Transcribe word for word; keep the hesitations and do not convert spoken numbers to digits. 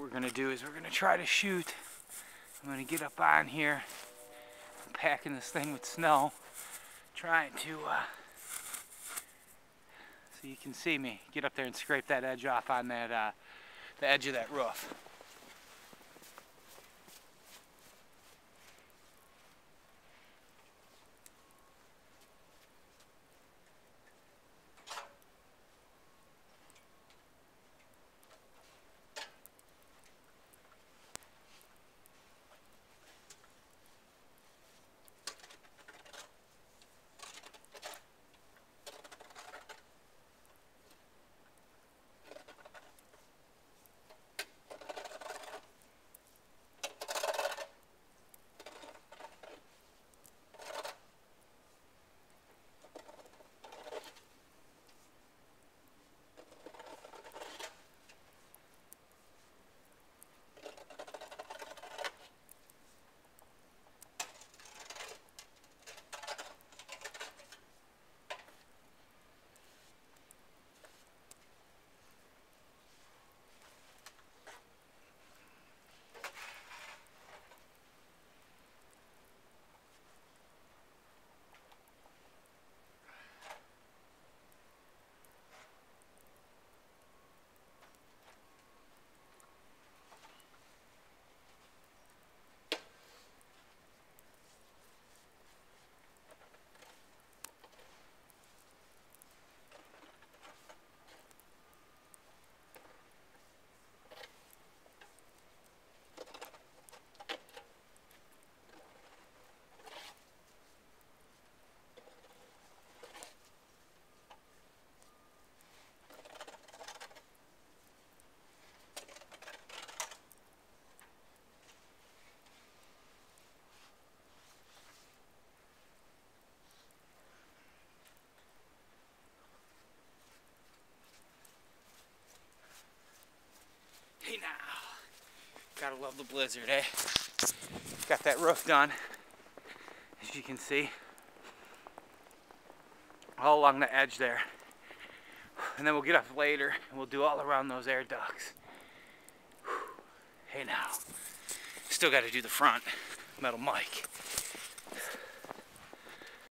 we're going to do is we're going to try to shoot. I'm going to get up on here. I'm packing this thing with snow. Trying to, uh, so you can see me, get up there and scrape that edge off on that, uh, the edge of that roof. Hey now, gotta love the blizzard, eh? Got that roof done, as you can see, all along the edge there. And then we'll get up later and we'll do all around those air ducts. Hey now, still gotta do the front, metal mic.